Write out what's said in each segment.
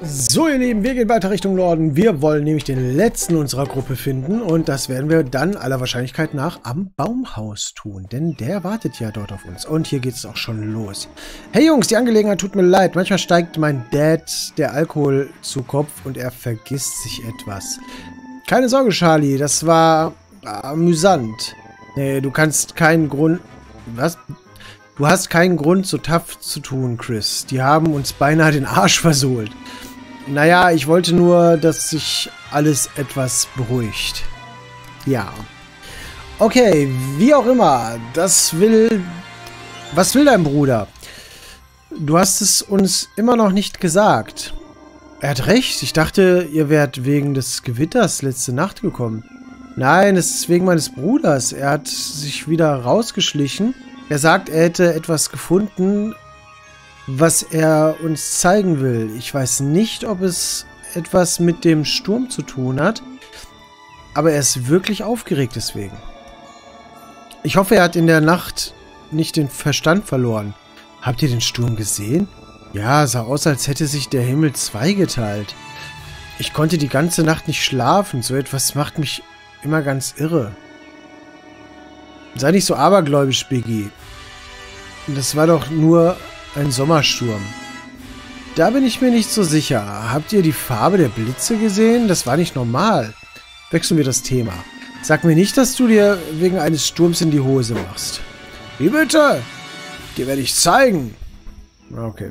So, ihr Lieben, wir gehen weiter Richtung Norden. Wir wollen nämlich den letzten unserer Gruppe finden und das werden wir dann aller Wahrscheinlichkeit nach am Baumhaus tun, denn der wartet ja dort auf uns. Und hier geht es auch schon los. Hey Jungs, die Angelegenheit tut mir leid. Manchmal steigt mein Dad der Alkohol zu Kopf und er vergisst sich etwas. Keine Sorge, Charlie, das war amüsant. Nee, du kannst keinen Grund... Was? Du hast keinen Grund, so tough zu tun, Chris. Die haben uns beinahe den Arsch versohlt. Naja, ich wollte nur, dass sich alles etwas beruhigt. Ja. Okay, wie auch immer. Was will dein Bruder? Du hast es uns immer noch nicht gesagt. Er hat recht. Ich dachte, ihr wärt wegen des Gewitters letzte Nacht gekommen. Nein, es ist wegen meines Bruders. Er hat sich wieder rausgeschlichen. Er sagt, er hätte etwas gefunden, was er uns zeigen will. Ich weiß nicht, ob es etwas mit dem Sturm zu tun hat, aber er ist wirklich aufgeregt deswegen. Ich hoffe, er hat in der Nacht nicht den Verstand verloren. Habt ihr den Sturm gesehen? Ja, sah aus, als hätte sich der Himmel zweigeteilt. Ich konnte die ganze Nacht nicht schlafen. So etwas macht mich immer ganz irre. Sei nicht so abergläubisch, Biggie. Das war doch nur ein Sommersturm. Da bin ich mir nicht so sicher. Habt ihr die Farbe der Blitze gesehen? Das war nicht normal. Wechseln wir das Thema. Sag mir nicht, dass du dir wegen eines Sturms in die Hose machst. Wie bitte? Dir werde ich zeigen. Okay.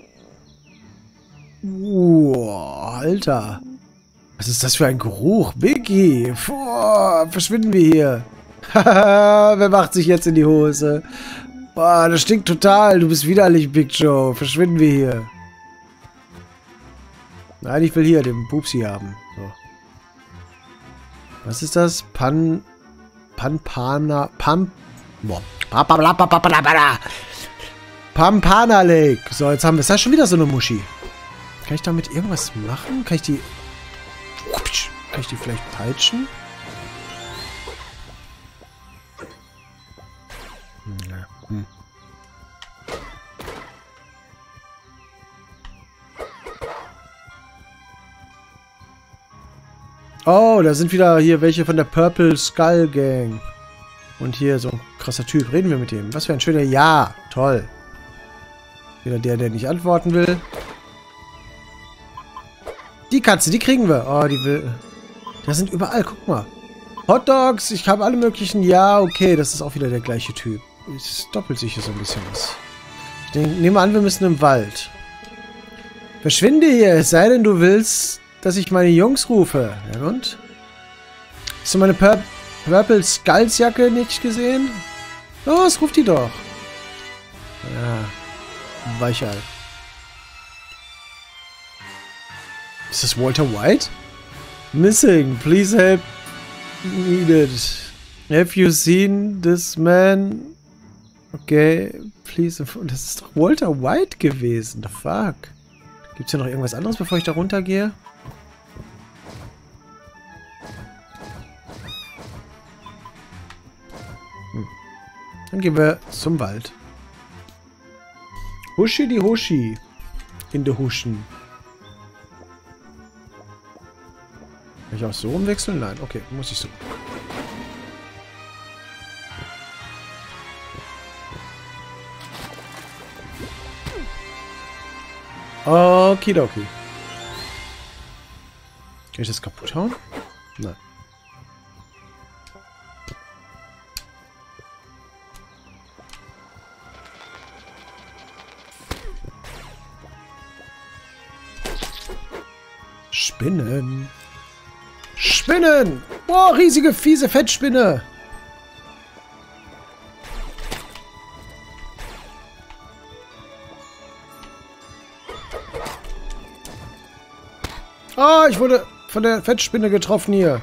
Alter. Was ist das für ein Geruch? Biggie. Verschwinden wir hier. Haha, wer macht sich jetzt in die Hose? Boah, das stinkt total. Du bist widerlich, Big Joe. Verschwinden wir hier. Nein, ich will hier den Pupsi haben. So. Was ist das? Pampana Lake. So, jetzt haben wir es. Da ist schon wieder so eine Muschi. Kann ich damit irgendwas machen? Kann ich die vielleicht peitschen? Oh, da sind wieder hier welche von der Purple Skull Gang. Und hier so ein krasser Typ. Reden wir mit dem. Was für ein schöner... Ja, toll. Wieder der nicht antworten will. Die Katze, die kriegen wir. Oh, die will... Da sind überall, guck mal. Hot Dogs, ich habe alle möglichen... Ja, okay, das ist auch wieder der gleiche Typ. Es doppelt sich hier so ein bisschen was. Ich nehme an, wir müssen im Wald. Verschwinde hier, es sei denn, du willst... dass ich meine Jungs rufe. Ja und? Hast du meine Purple Skulls Jacke nicht gesehen? Los, ruf die doch. Ja. Weichei. Ist das Walter White? Missing. Please help. Needed. Have you seen this man? Okay. Please. Das ist doch Walter White gewesen. The fuck? Gibt's hier noch irgendwas anderes, bevor ich da runtergehe? Dann gehen wir zum Wald. Huschi die Huschi. In der Huschen. Kann ich auch so umwechseln? Nein. Okay, muss ich so. Okidoki. Kann ich das kaputt hauen? Nein. Spinnen. Spinnen! Boah, riesige, fiese Fettspinne! Ah, ich wurde von der Fettspinne getroffen hier.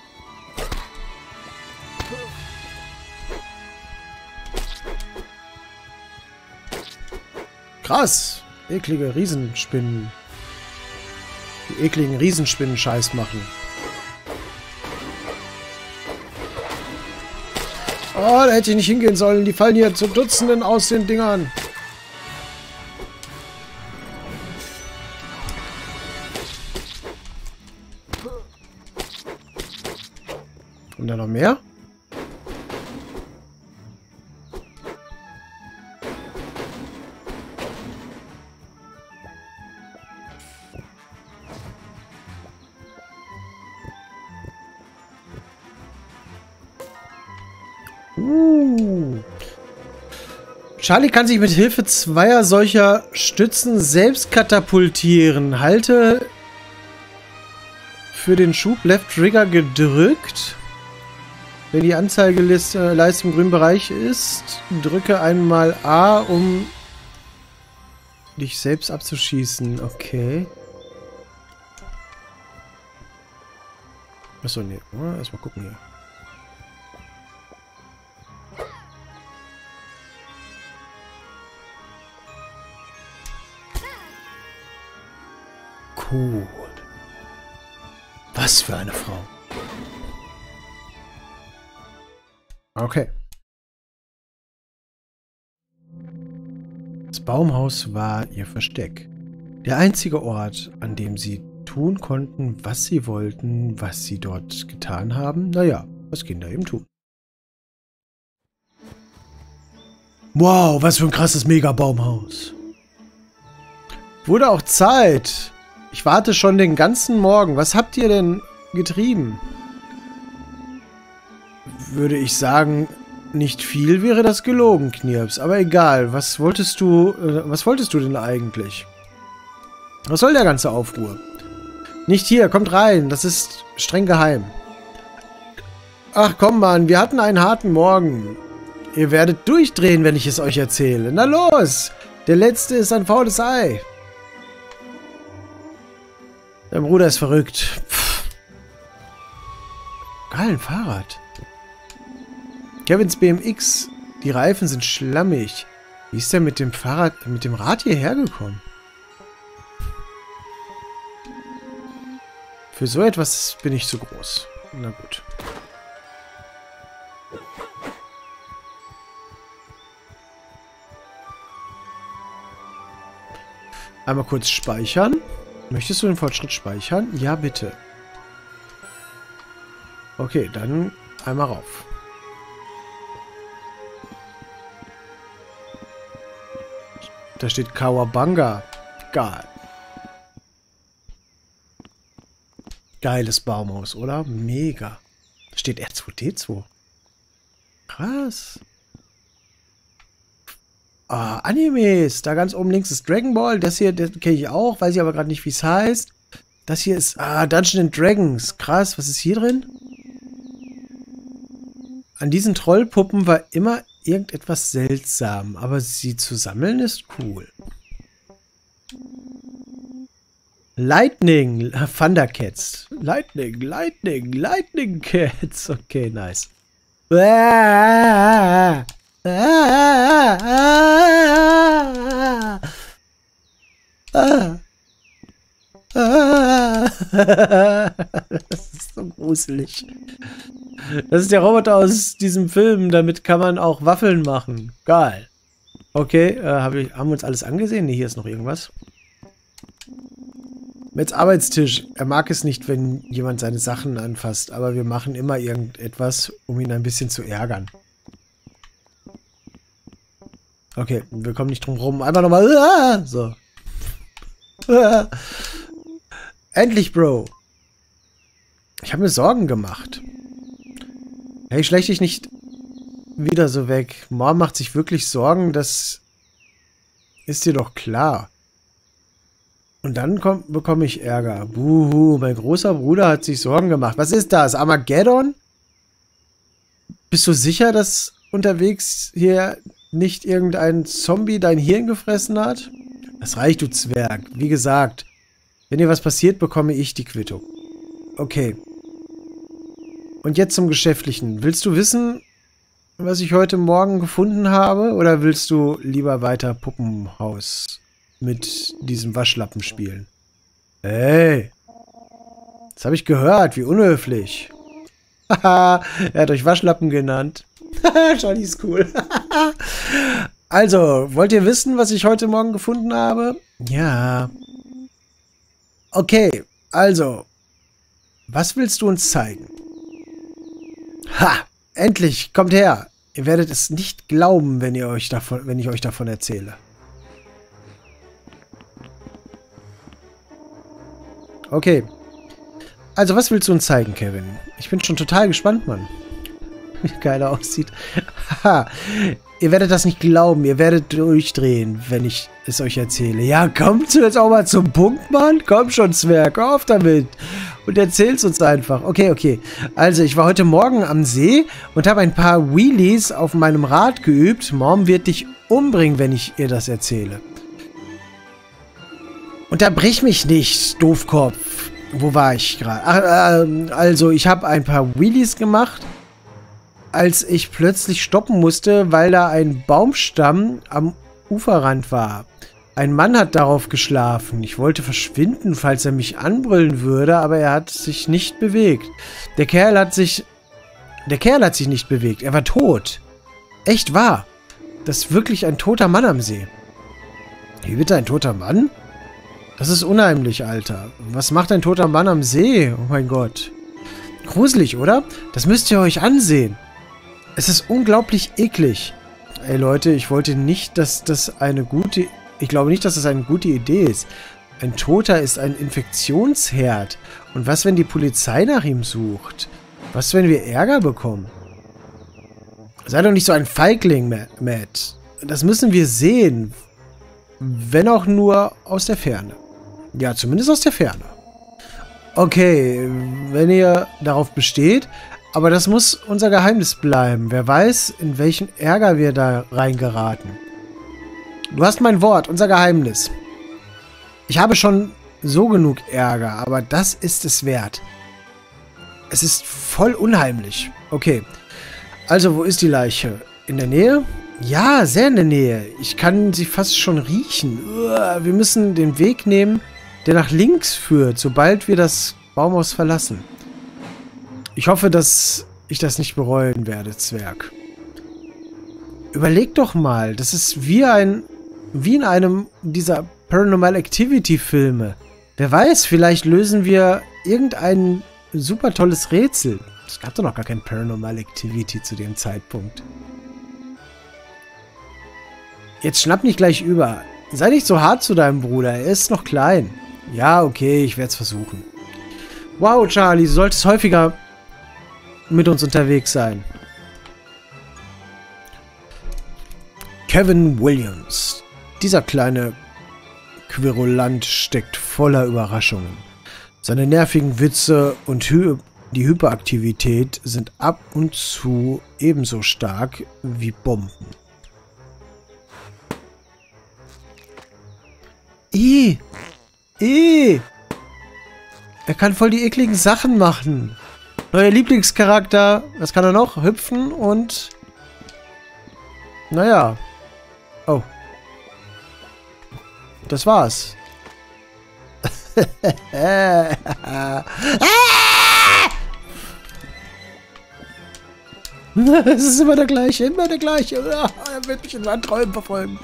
Krass. Eklige Riesenspinnen. Die ekligen Riesenspinnen Scheiß machen. Oh, da hätte ich nicht hingehen sollen. Die fallen hier zu Dutzenden aus den Dingern. Kommt da noch mehr? Charlie kann sich mit Hilfe zweier solcher Stützen selbst katapultieren. Halte für den Schub Left Trigger gedrückt. Wenn die Anzeigeleiste im grünen Bereich ist, drücke einmal A, um dich selbst abzuschießen. Okay. Achso, nee. Erstmal gucken hier. Cool. Was für eine Frau. Okay. Das Baumhaus war ihr Versteck. Der einzige Ort, an dem sie tun konnten, was sie wollten, was sie dort getan haben. Naja, was Kinder eben tun. Wow, was für ein krasses Mega-Baumhaus. Wurde auch Zeit. Ich warte schon den ganzen Morgen. Was habt ihr denn getrieben? Würde ich sagen, nicht viel wäre das gelogen, Knirps. Aber egal, was wolltest du denn eigentlich? Was soll der ganze Aufruhr? Nicht hier, kommt rein. Das ist streng geheim. Ach komm, Mann, wir hatten einen harten Morgen. Ihr werdet durchdrehen, wenn ich es euch erzähle. Na los! Der Letzte ist ein faules Ei. Dein Bruder ist verrückt. Pff. Geil, ein Fahrrad. Kevins BMX. Die Reifen sind schlammig. Wie ist der mit dem Rad hierher gekommen? Für so etwas bin ich zu groß. Na gut. Einmal kurz speichern. Möchtest du den Fortschritt speichern? Ja, bitte. Okay, dann einmal rauf. Da steht Kawabanga. Geil. Geiles Baumhaus, oder? Mega. Da steht R2D2. Krass. Ah, Animes. Da ganz oben links ist Dragon Ball. Das hier, das kenne ich auch. Weiß ich aber gerade nicht, wie es heißt. Das hier ist Dungeons and Dragons. Krass, was ist hier drin? An diesen Trollpuppen war immer irgendetwas seltsam. Aber sie zu sammeln ist cool. Lightning. Thundercats. Lightning Cats. Okay, nice. Das ist so gruselig. Das ist der Roboter aus diesem Film. Damit kann man auch Waffeln machen. Geil. Okay, haben wir uns alles angesehen? Ne, hier ist noch irgendwas. Metz Arbeitstisch. Er mag es nicht, wenn jemand seine Sachen anfasst, aber wir machen immer irgendetwas, um ihn ein bisschen zu ärgern. Okay, wir kommen nicht drum rum. Einmal nochmal. So. Endlich, Bro. Ich habe mir Sorgen gemacht. Hey, schlecht dich nicht wieder so weg. Mom macht sich wirklich Sorgen, das ist dir doch klar. Und dann bekomme ich Ärger. Buhu, mein großer Bruder hat sich Sorgen gemacht. Was ist das? Armageddon? Bist du sicher, dass unterwegs hier nicht irgendein Zombie dein Hirn gefressen hat? Das reicht, du Zwerg. Wie gesagt, wenn dir was passiert, bekomme ich die Quittung. Okay. Und jetzt zum Geschäftlichen. Willst du wissen, was ich heute Morgen gefunden habe? Oder willst du lieber weiter Puppenhaus mit diesem Waschlappen spielen? Hey. Das habe ich gehört. Wie unhöflich. Haha, er hat euch Waschlappen genannt. Johnny ist cool. Also, wollt ihr wissen, was ich heute Morgen gefunden habe? Ja. Okay, also. Was willst du uns zeigen? Ha! Endlich! Kommt her! Ihr werdet es nicht glauben, wenn ich euch davon erzähle. Okay. Also, was willst du uns zeigen, Kevin? Ich bin schon total gespannt, Mann. Wie geil er aussieht. Haha. Ihr werdet das nicht glauben. Ihr werdet durchdrehen, wenn ich es euch erzähle. Ja, kommt jetzt auch mal zum Punkt, Mann. Komm schon, Zwerg. Hör auf damit. Und erzähl's uns einfach. Okay. Also, ich war heute Morgen am See und habe ein paar Wheelies auf meinem Rad geübt. Mom wird dich umbringen, wenn ich ihr das erzähle. Unterbrich mich nicht, Doofkopf. Wo war ich gerade? Also, ich habe ein paar Wheelies gemacht, als ich plötzlich stoppen musste, weil da ein Baumstamm am Uferrand war. Ein Mann hat darauf geschlafen. Ich wollte verschwinden, falls er mich anbrüllen würde, aber er hat sich nicht bewegt. Der Kerl hat sich nicht bewegt. Er war tot. Echt wahr. Das ist wirklich ein toter Mann am See. Wie bitte, ein toter Mann? Das ist unheimlich, Alter. Was macht ein toter Mann am See? Oh mein Gott. Gruselig, oder? Das müsst ihr euch ansehen. Es ist unglaublich eklig. Ey Leute, ich wollte nicht, dass das eine gute... Ich glaube nicht, dass das eine gute Idee ist. Ein Toter ist ein Infektionsherd. Und was, wenn die Polizei nach ihm sucht? Was, wenn wir Ärger bekommen? Sei doch nicht so ein Feigling, Matt. Das müssen wir sehen. Wenn auch nur aus der Ferne. Ja, zumindest aus der Ferne. Okay, wenn ihr darauf besteht... Aber das muss unser Geheimnis bleiben. Wer weiß, in welchen Ärger wir da reingeraten. Du hast mein Wort, unser Geheimnis. Ich habe schon so genug Ärger, aber das ist es wert. Es ist voll unheimlich. Okay, also wo ist die Leiche? In der Nähe? Ja, sehr in der Nähe. Ich kann sie fast schon riechen. Wir müssen den Weg nehmen, der nach links führt, sobald wir das Baumhaus verlassen. Ich hoffe, dass ich das nicht bereuen werde, Zwerg. Überleg doch mal, das ist wie in einem dieser Paranormal Activity Filme. Wer weiß, vielleicht lösen wir irgendein super tolles Rätsel. Es gab doch noch gar kein Paranormal Activity zu dem Zeitpunkt. Jetzt schnapp nicht gleich über. Sei nicht so hart zu deinem Bruder, er ist noch klein. Ja, okay, ich werde es versuchen. Wow, Charlie, du solltest häufiger mit uns unterwegs sein. Kevin Williams. Dieser kleine Querulant steckt voller Überraschungen. Seine nervigen Witze und die Hyperaktivität sind ab und zu ebenso stark wie Bomben. Er kann voll die ekligen Sachen machen. Neuer Lieblingscharakter. Was kann er noch? Hüpfen und... Naja. Oh. Das war's. Es ist immer der gleiche, immer der gleiche. Er wird mich in meinen Träumen verfolgen.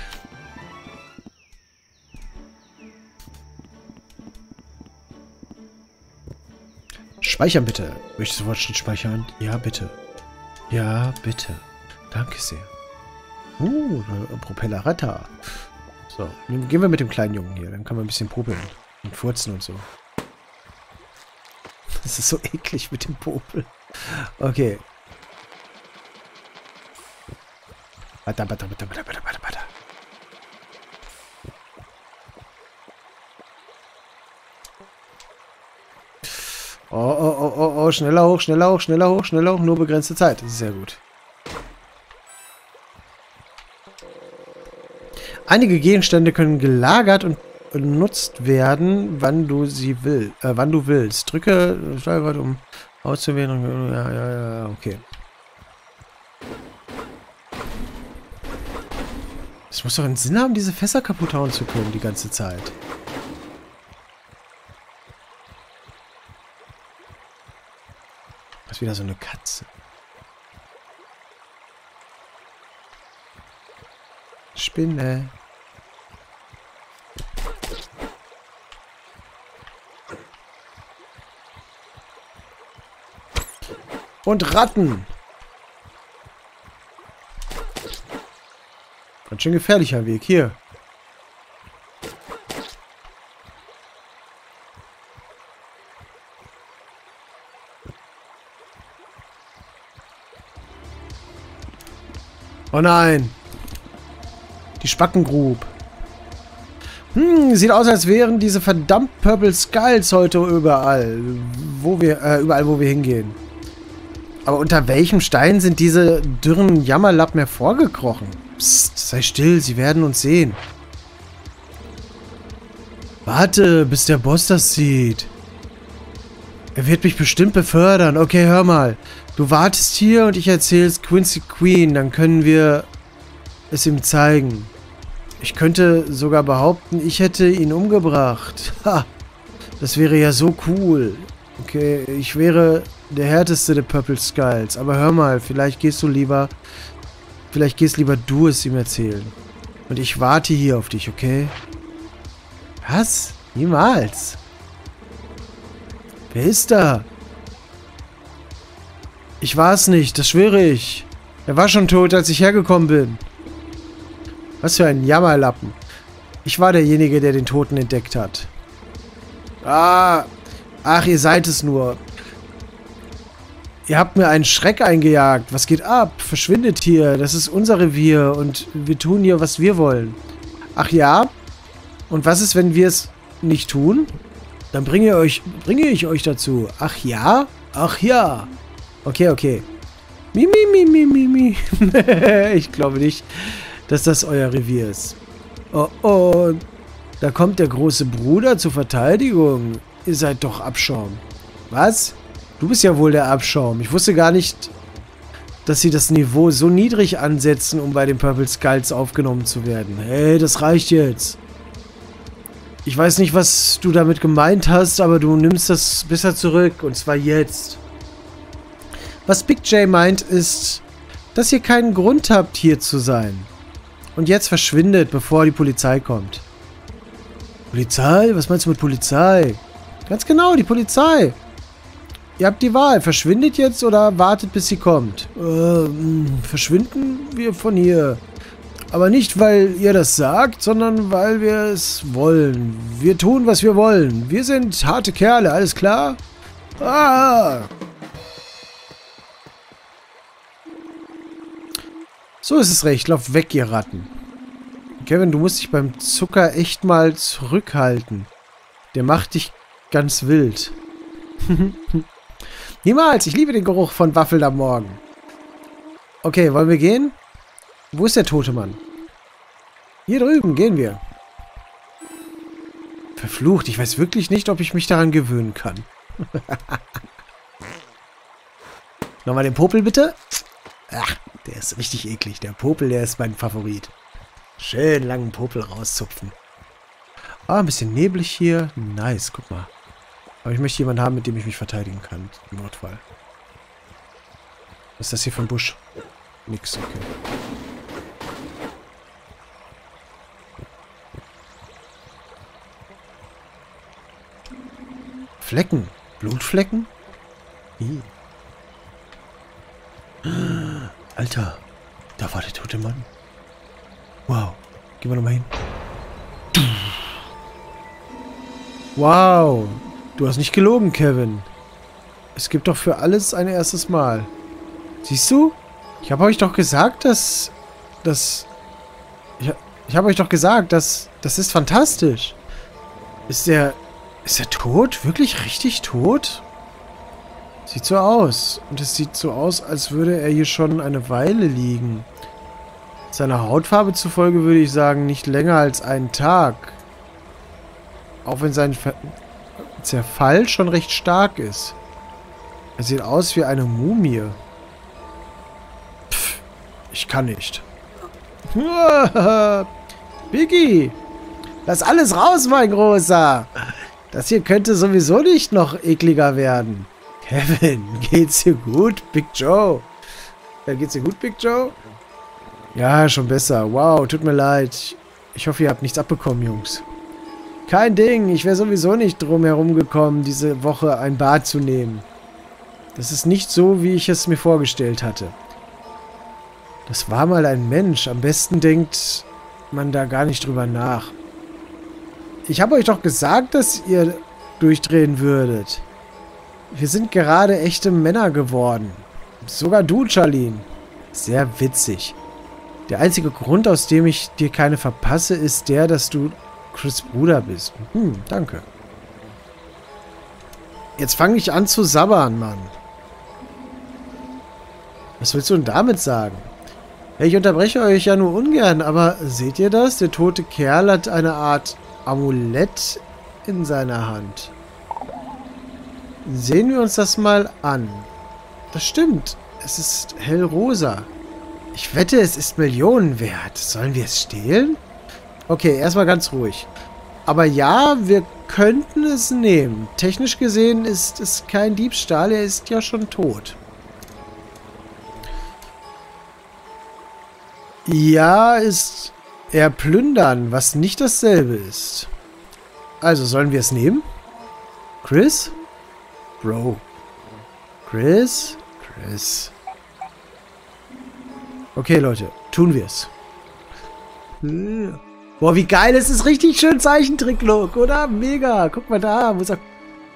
Speichern bitte. Möchtest du Fortschritt speichern? Ja, bitte. Ja, bitte. Danke sehr. Propellerretter. So, gehen wir mit dem kleinen Jungen hier. Dann kann man ein bisschen popeln. Und furzen und so. Das ist so eklig mit dem Popel. Okay. Warte. Oh, schneller hoch. Nur begrenzte Zeit. Das ist sehr gut. Einige Gegenstände können gelagert und benutzt werden, wann du willst. Drücke Steuerrad, um auszuwählen. Ja, okay. Es muss doch einen Sinn haben, diese Fässer kaputt hauen zu können die ganze Zeit. Das ist wieder so eine Katze. Spinne. Und Ratten. Ganz schön gefährlicher Weg. Hier. Oh nein. Die Spackengrube. Sieht aus, als wären diese verdammt Purple Skulls heute überall. Überall, wo wir hingehen. Aber unter welchem Stein sind diese dürren Jammerlappen hervorgekrochen? Psst, sei still, sie werden uns sehen. Warte, bis der Boss das sieht. Er wird mich bestimmt befördern. Okay, hör mal. Du wartest hier und ich erzähl's Quincy Queen. Dann können wir es ihm zeigen. Ich könnte sogar behaupten, ich hätte ihn umgebracht. Ha! Das wäre ja so cool. Okay, ich wäre der härteste der Purple Skulls. Aber hör mal, vielleicht gehst lieber du es ihm erzählen. Und ich warte hier auf dich, okay? Was? Niemals. Wer ist da? Ich war es nicht, das schwöre ich. Er war schon tot, als ich hergekommen bin. Was für ein Jammerlappen. Ich war derjenige, der den Toten entdeckt hat. Ach, ihr seid es nur. Ihr habt mir einen Schreck eingejagt. Was geht ab? Verschwindet hier. Das ist unser Revier und wir tun hier, was wir wollen. Ach ja? Und was ist, wenn wir es nicht tun? Dann bringe ich euch dazu. Ach ja? Ach ja. Okay. Mi. Ich glaube nicht, dass das euer Revier ist. Oh. Da kommt der große Bruder zur Verteidigung. Ihr seid doch Abschaum. Was? Du bist ja wohl der Abschaum. Ich wusste gar nicht, dass sie das Niveau so niedrig ansetzen, um bei den Purple Skulls aufgenommen zu werden. Hey, das reicht jetzt. Ich weiß nicht, was du damit gemeint hast, aber du nimmst das besser zurück. Und zwar jetzt. Was Big J meint, ist, dass ihr keinen Grund habt, hier zu sein. Und jetzt verschwindet, bevor die Polizei kommt. Polizei? Was meinst du mit Polizei? Ganz genau, die Polizei. Ihr habt die Wahl. Verschwindet jetzt oder wartet, bis sie kommt? Verschwinden wir von hier. Aber nicht, weil ihr das sagt, sondern weil wir es wollen. Wir tun, was wir wollen. Wir sind harte Kerle, alles klar? So ist es recht. Lauf weg, ihr Ratten. Kevin, du musst dich beim Zucker echt mal zurückhalten. Der macht dich ganz wild. Niemals! Ich liebe den Geruch von Waffeln am Morgen. Okay, wollen wir gehen? Wo ist der tote Mann? Hier drüben, gehen wir. Verflucht, ich weiß wirklich nicht, ob ich mich daran gewöhnen kann. Nochmal den Popel, bitte. Ach, der ist richtig eklig. Der Popel, der ist mein Favorit. Schön langen Popel rauszupfen. Ah, ein bisschen neblig hier. Nice, guck mal. Aber ich möchte jemanden haben, mit dem ich mich verteidigen kann. Im Notfall. Was ist das hier für ein Busch? Nix, okay. Flecken. Blutflecken? Ih. Alter. Da war der tote Mann. Wow. Gehen wir nochmal hin. Wow. Du hast nicht gelogen, Kevin. Es gibt doch für alles ein erstes Mal. Siehst du? Ich habe euch doch gesagt, dass... Ich habe euch doch gesagt, das ist fantastisch. Ist er tot? Wirklich richtig tot? Sieht so aus. Und es sieht so aus, als würde er hier schon eine Weile liegen. Seiner Hautfarbe zufolge würde ich sagen, nicht länger als einen Tag. Auch wenn sein Zerfall schon recht stark ist. Er sieht aus wie eine Mumie. Pff, ich kann nicht. Biggie! Lass alles raus, mein Großer! Das hier könnte sowieso nicht noch ekliger werden. Kevin, geht's dir gut, Big Joe? Geht's dir gut, Big Joe? Ja, schon besser. Wow, tut mir leid. Ich hoffe, ihr habt nichts abbekommen, Jungs. Kein Ding, ich wäre sowieso nicht drum herum gekommen, diese Woche ein Bad zu nehmen. Das ist nicht so, wie ich es mir vorgestellt hatte. Das war mal ein Mensch. Am besten denkt man da gar nicht drüber nach. Ich habe euch doch gesagt, dass ihr durchdrehen würdet. Wir sind gerade echte Männer geworden. Sogar du, Charlene. Sehr witzig. Der einzige Grund, aus dem ich dir keine verpasse, ist der, dass du Chris' Bruder bist. Danke. Jetzt fang ich an zu sabbern, Mann. Was willst du denn damit sagen? Ja, ich unterbreche euch ja nur ungern, aber seht ihr das? Der tote Kerl hat eine Art Amulett in seiner Hand. Sehen wir uns das mal an. Das stimmt. Es ist hellrosa. Ich wette, es ist Millionen wert. Sollen wir es stehlen? Okay, erstmal ganz ruhig. Aber ja, wir könnten es nehmen. Technisch gesehen ist es kein Diebstahl. Er ist ja schon tot. Ja, ist eher plündern, was nicht dasselbe ist. Also, sollen wir es nehmen? Chris? Bro. Chris? Chris. Okay, Leute, tun wir es. Boah, wie geil, es ist richtig schön Zeichentrick-Look, oder? Mega. Guck mal da, muss er...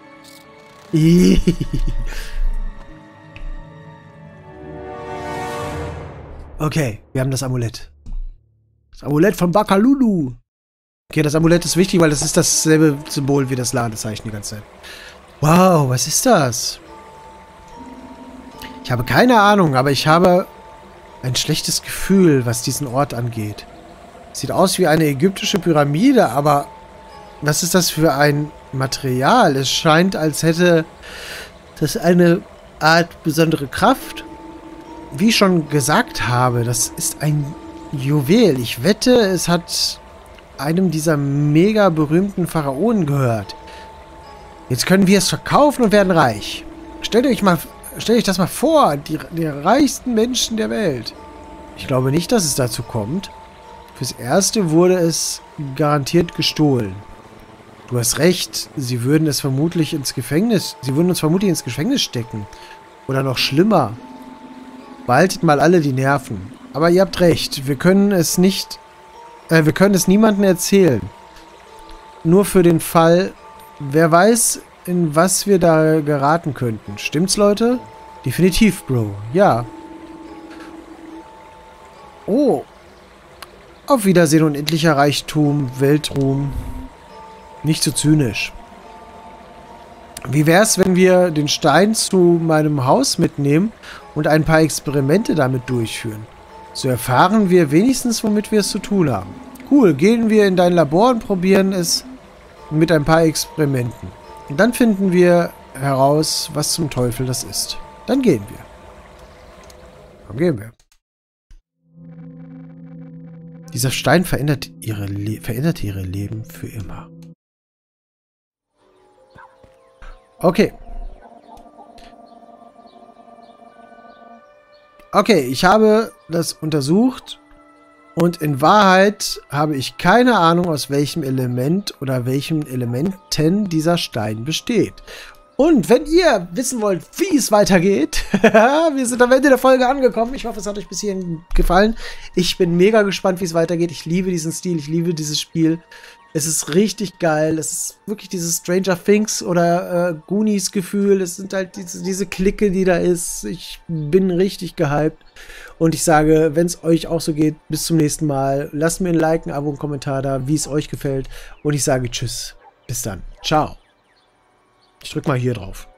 Okay, wir haben das Amulett. Das Amulett von Bakalulu. Okay, das Amulett ist wichtig, weil das ist dasselbe Symbol wie das Ladezeichen die ganze Zeit. Wow, was ist das? Ich habe keine Ahnung, aber ich habe ein schlechtes Gefühl, was diesen Ort angeht. Sieht aus wie eine ägyptische Pyramide, aber was ist das für ein Material? Es scheint, als hätte das eine Art besondere Kraft. Wie ich schon gesagt habe, das ist ein Juwel. Ich wette, es hat einem dieser mega berühmten Pharaonen gehört. Jetzt können wir es verkaufen und werden reich. Stellt euch das mal vor, die reichsten Menschen der Welt. Ich glaube nicht, dass es dazu kommt. Fürs Erste wurde es garantiert gestohlen. Du hast recht, sie würden uns vermutlich ins Gefängnis stecken. Oder noch schlimmer. Behaltet mal alle die Nerven. Aber ihr habt recht, wir können es niemandem erzählen. Nur für den Fall, wer weiß, in was wir da geraten könnten. Stimmt's, Leute? Definitiv, Bro. Ja. Oh. Auf Wiedersehen, unendlicher Reichtum, Weltruhm. Nicht so zynisch. Wie wär's, wenn wir den Stein zu meinem Haus mitnehmen und ein paar Experimente damit durchführen? So erfahren wir wenigstens, womit wir es zu tun haben. Cool, gehen wir in dein Labor und probieren es mit ein paar Experimenten. Und dann finden wir heraus, was zum Teufel das ist. Dann gehen wir. Dann gehen wir. Dieser Stein veränderte ihre Leben für immer. Okay. Okay, ich habe das untersucht und in Wahrheit habe ich keine Ahnung, aus welchem Element oder welchen Elementen dieser Stein besteht. Und wenn ihr wissen wollt, wie es weitergeht, wir sind am Ende der Folge angekommen. Ich hoffe, es hat euch bis hierhin gefallen. Ich bin mega gespannt, wie es weitergeht. Ich liebe diesen Stil, ich liebe dieses Spiel. Es ist richtig geil. Es ist wirklich dieses Stranger Things oder Goonies Gefühl. Es sind halt diese Clique, die da ist. Ich bin richtig gehypt. Und ich sage, wenn es euch auch so geht, bis zum nächsten Mal. Lasst mir ein Like, ein Abo, einen Kommentar da, wie es euch gefällt. Und ich sage tschüss. Bis dann. Ciao. Ich drück mal hier drauf.